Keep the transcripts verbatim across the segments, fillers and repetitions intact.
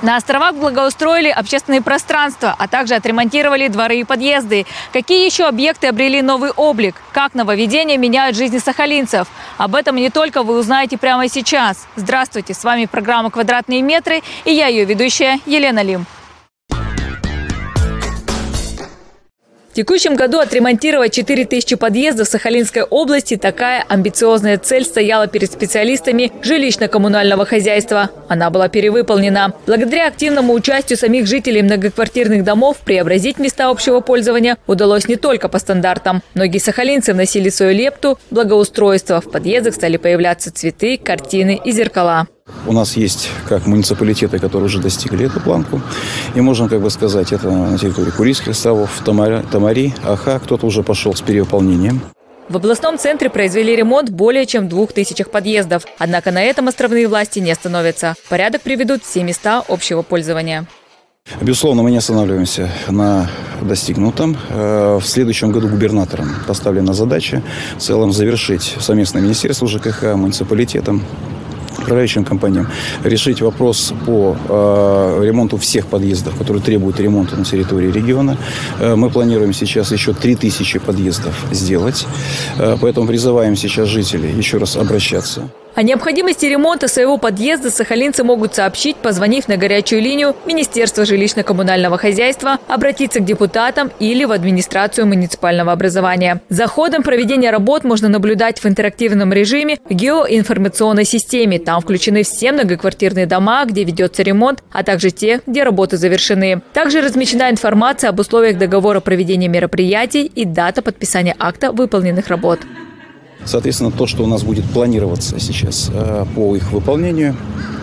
На островах благоустроили общественные пространства, а также отремонтировали дворы и подъезды. Какие еще объекты обрели новый облик? Как нововведения меняют жизни сахалинцев? Об этом не только вы узнаете прямо сейчас. Здравствуйте, с вами программа «Квадратные метры» и я, ее ведущая Елена Лим. В текущем году отремонтировать четыре тысячи подъездов в Сахалинской области – такая амбициозная цель стояла перед специалистами жилищно-коммунального хозяйства. Она была перевыполнена. Благодаря активному участию самих жителей многоквартирных домов преобразить места общего пользования удалось не только по стандартам. Многие сахалинцы вносили свою лепту в благоустройство. В подъездах стали появляться цветы, картины и зеркала. У нас есть как муниципалитеты, которые уже достигли эту планку. И можем как бы сказать, это на территории Курильских островов, Тамари, Тамари, Аха, кто-то уже пошел с перевыполнением. В областном центре произвели ремонт более чем в двух тысячах подъездов. Однако на этом островные власти не остановятся. Порядок приведут все места общего пользования. Безусловно, мы не останавливаемся на достигнутом. В следующем году губернатором поставлена задача в целом завершить совместное министерство ЖКХ, муниципалитетом, управляющим компаниям, решить вопрос по э, ремонту всех подъездов, которые требуют ремонта на территории региона. Э, мы планируем сейчас еще три тысячи подъездов сделать. Э, поэтому призываем сейчас жителей еще раз обращаться. О необходимости ремонта своего подъезда сахалинцы могут сообщить, позвонив на горячую линию Министерства жилищно-коммунального хозяйства, обратиться к депутатам или в администрацию муниципального образования. За ходом проведения работ можно наблюдать в интерактивном режиме в геоинформационной системе. Там включены все многоквартирные дома, где ведется ремонт, а также те, где работы завершены. Также размещена информация об условиях договора проведения мероприятий и дата подписания акта выполненных работ. Соответственно, то, что у нас будет планироваться сейчас э, по их выполнению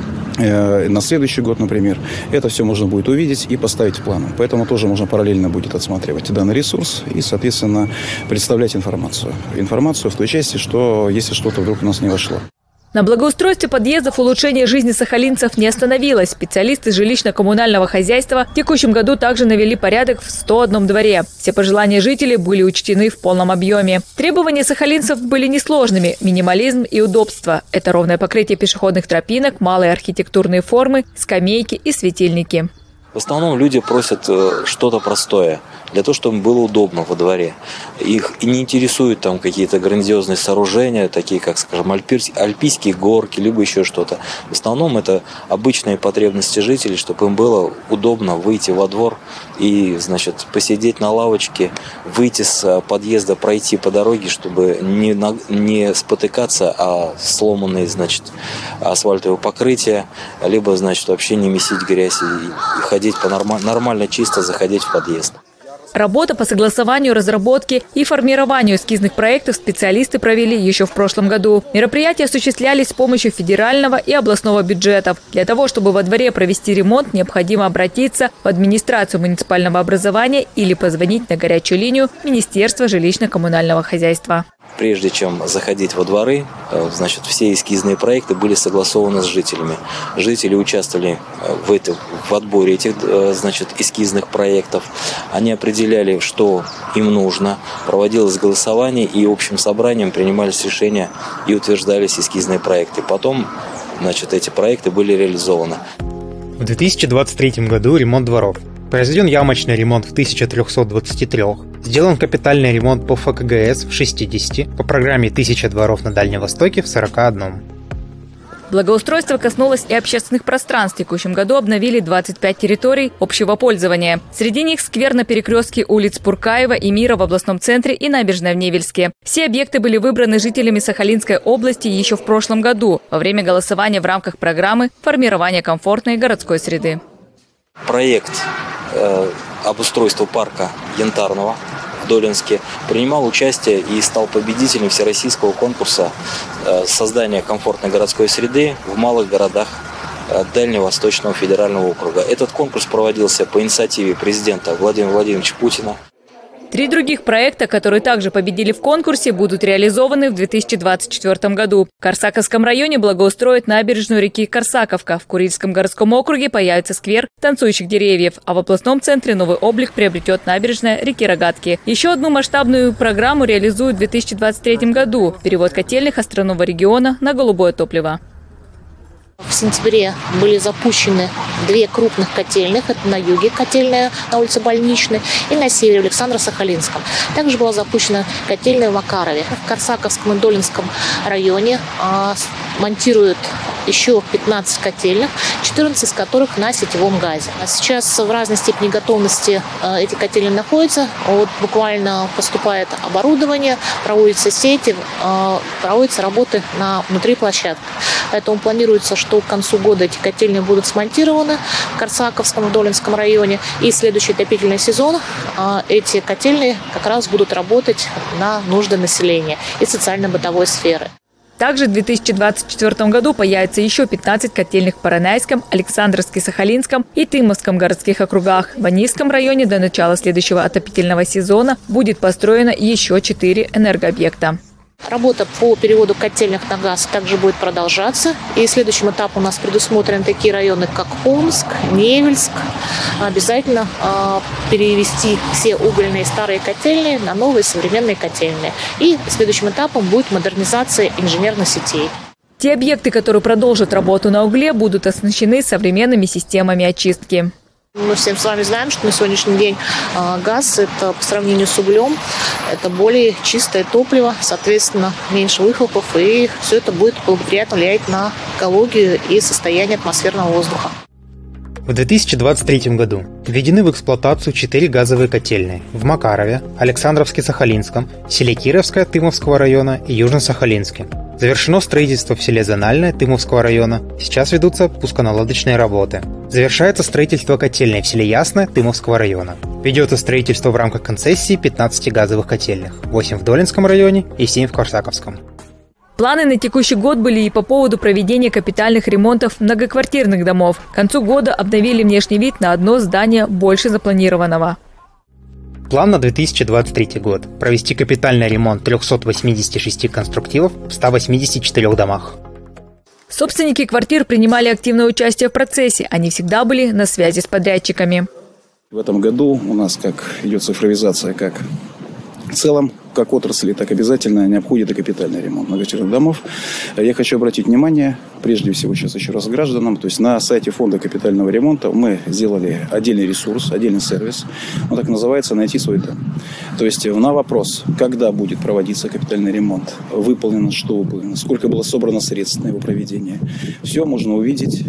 э, на следующий год, например, это все можно будет увидеть и поставить в план. Поэтому тоже можно параллельно будет отсматривать данный ресурс и, соответственно, представлять информацию. Информацию в той части, что если что-то вдруг у нас не вошло. На благоустройстве подъездов улучшение жизни сахалинцев не остановилось. Специалисты жилищно-коммунального хозяйства в текущем году также навели порядок в сто одном дворе. Все пожелания жителей были учтены в полном объеме. Требования сахалинцев были несложными – минимализм и удобство. Это ровное покрытие пешеходных тропинок, малые архитектурные формы, скамейки и светильники. В основном люди просят что-то простое, для того, чтобы было удобно во дворе. Их и не интересуют там какие-то грандиозные сооружения, такие как, скажем, альпийские горки, либо еще что-то. В основном это обычные потребности жителей, чтобы им было удобно выйти во двор и, значит, посидеть на лавочке, выйти с подъезда, пройти по дороге, чтобы не, на, не спотыкаться, а сломанные, значит, асфальтовые покрытия, либо, значит, вообще не месить грязь и, и ходить по норма, нормально, чисто заходить в подъезд. Работа по согласованию, разработке и формированию эскизных проектов специалисты провели еще в прошлом году. Мероприятия осуществлялись с помощью федерального и областного бюджетов. Для того, чтобы во дворе провести ремонт, необходимо обратиться в администрацию муниципального образования или позвонить на горячую линию Министерства жилищно-коммунального хозяйства. Прежде чем заходить во дворы, значит, все эскизные проекты были согласованы с жителями. Жители участвовали в, этом, в отборе этих, значит, эскизных проектов. Они определяли, что им нужно, проводилось голосование, и общим собранием принимались решения и утверждались эскизные проекты. Потом, значит, эти проекты были реализованы. В две тысячи двадцать третьем году ремонт дворов. Произведен ямочный ремонт в тысяча триста двадцать три, сделан капитальный ремонт по эф ка гэ эс в шестидесяти, по программе «Тысяча дворов на Дальнем Востоке» в сорока одном. Благоустройство коснулось и общественных пространств. В текущем году обновили двадцать пять территорий общего пользования. Среди них сквер на перекрестке улиц Пуркаева и Мира в областном центре и набережная в Невельске. Все объекты были выбраны жителями Сахалинской области еще в прошлом году, во время голосования в рамках программы формирования комфортной городской среды. Проект э, обустройства парка Янтарного в Долинске принимал участие и стал победителем всероссийского конкурса э, создания комфортной городской среды в малых городах э, Дальневосточного федерального округа. Этот конкурс проводился по инициативе президента Владимира Владимировича Путина. Три других проекта, которые также победили в конкурсе, будут реализованы в две тысячи двадцать четвёртом году. В Корсаковском районе благоустроят набережную реки Корсаковка. В Курильском городском округе появится сквер танцующих деревьев, а в областном центре новый облик приобретет набережная реки Рогатки. Еще одну масштабную программу реализуют в две тысячи двадцать третьем году – перевод котельных островного региона на голубое топливо. В сентябре были запущены две крупных котельных. Это на юге котельная на улице Больничной и на севере в Александро-Сахалинском. Также была запущена котельная в Макарове. В Корсаковском и Долинском районе а, монтируют еще пятнадцать котельных, четырнадцать из которых на сетевом газе. А сейчас в разной степени готовности а, эти котельные находятся. Вот буквально поступает оборудование, проводятся сети, а, проводятся работы на внутри площадки. Поэтому планируется, что к концу года эти котельные будут смонтированы в Корсаковском и Долинском районе. И следующий отопительный сезон а, эти котельные как раз будут работать на нужды населения и социально-бытовой сферы. Также в две тысячи двадцать четвёртом году появится еще пятнадцать котельных в Поронайском, Александровске-Сахалинском и Тымовском городских округах. В Анисском районе до начала следующего отопительного сезона будет построено еще четыре энергообъекта. Работа по переводу котельных на газ также будет продолжаться. И следующим этапом у нас предусмотрены такие районы, как Омск, Невельск. Обязательно э, перевести все угольные старые котельные на новые современные котельные. И следующим этапом будет модернизация инженерных сетей. Те объекты, которые продолжат работу на угле, будут оснащены современными системами очистки. Мы всем с вами знаем, что на сегодняшний день газ – это по сравнению с углем, это более чистое топливо, соответственно, меньше выхлопов, и все это будет благоприятно влиять на экологию и состояние атмосферного воздуха. В две тысячи двадцать третьем году введены в эксплуатацию четыре газовые котельные в Макарове, Александровске-Сахалинском, селе Кировское Тымовского района и Южно-Сахалинске. Завершено строительство в селе Зональное Тымовского района. Сейчас ведутся пусконаладочные работы. Завершается строительство котельной в селе Ясное Тымовского района. Ведется строительство в рамках концессии пятнадцати газовых котельных. восемь в Долинском районе и семь в Корсаковском. Планы на текущий год были и по поводу проведения капитальных ремонтов многоквартирных домов. К концу года обновили внешний вид на одно здание больше запланированного. План на две тысячи двадцать третий год – провести капитальный ремонт трёхсот восьмидесяти шести конструктивов в ста восьмидесяти четырёх домах. Собственники квартир принимали активное участие в процессе. Они всегда были на связи с подрядчиками. В этом году у нас как идет цифровизация, как в целом, как отрасли, так обязательно необходит и капитальный ремонт многоквартирных домов. Я хочу обратить внимание, прежде всего, сейчас еще раз гражданам, то есть на сайте фонда капитального ремонта мы сделали отдельный ресурс, отдельный сервис, он так называется «Найти свой дом». То есть на вопрос, когда будет проводиться капитальный ремонт, выполнено что было, сколько было собрано средств на его проведение, все можно увидеть,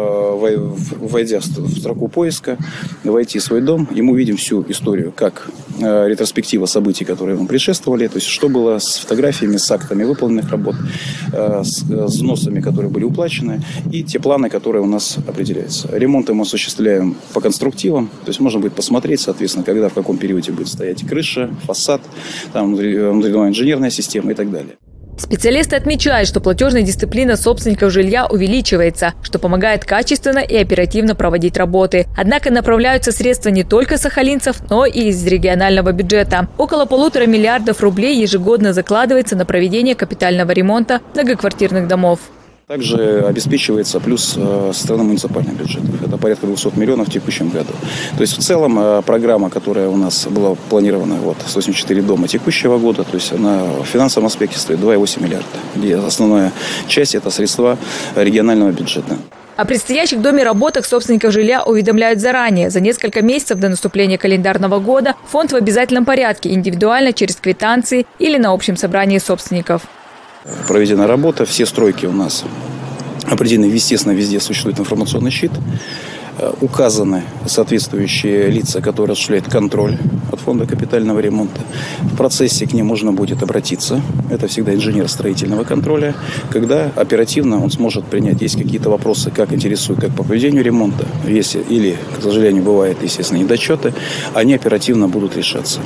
войдя в строку поиска, войти в свой дом, и мы увидим всю историю, как ретроспектива событий, которые вам предшествовали, то есть что было с фотографиями, с актами выполненных работ, с взносами, которые были уплачены, и те планы, которые у нас определяются. Ремонты мы осуществляем по конструктивам, то есть можно будет посмотреть, соответственно, когда, в каком периоде будет стоять крыша, фасад, там внутренняя инженерная система и так далее. Специалисты отмечают, что платежная дисциплина собственников жилья увеличивается, что помогает качественно и оперативно проводить работы. Однако направляются средства не только сахалинцев, но и из регионального бюджета. Около полутора миллиардов рублей ежегодно закладывается на проведение капитального ремонта многоквартирных домов. Также обеспечивается плюс со стороны муниципальных бюджетов. Это порядка двухсот миллионов в текущем году. То есть в целом программа, которая у нас была планирована, вот, сто восемьдесят четыре дома текущего года, то есть она в финансовом аспекте стоит два и восемь миллиарда. И основная часть – это средства регионального бюджета. О предстоящих доме работах собственников жилья уведомляют заранее. За несколько месяцев до наступления календарного года фонд в обязательном порядке, индивидуально, через квитанции или на общем собрании собственников. Проведена работа, все стройки у нас определены, естественно, везде существует информационный щит. Указаны соответствующие лица, которые осуществляют контроль от фонда капитального ремонта. В процессе к ним можно будет обратиться. Это всегда инженер строительного контроля, когда оперативно он сможет принять, есть какие-то вопросы, как интересуют, как по проведению ремонта, если, или, к сожалению, бывает, естественно, недочеты, они оперативно будут решаться.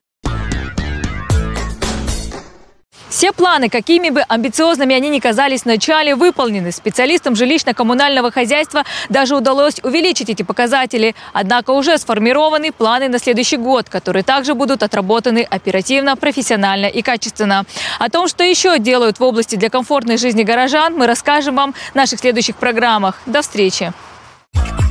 Все планы, какими бы амбициозными они ни казались в начале, выполнены. Специалистам жилищно-коммунального хозяйства даже удалось увеличить эти показатели. Однако уже сформированы планы на следующий год, которые также будут отработаны оперативно, профессионально и качественно. О том, что еще делают в области для комфортной жизни горожан, мы расскажем вам в наших следующих программах. До встречи!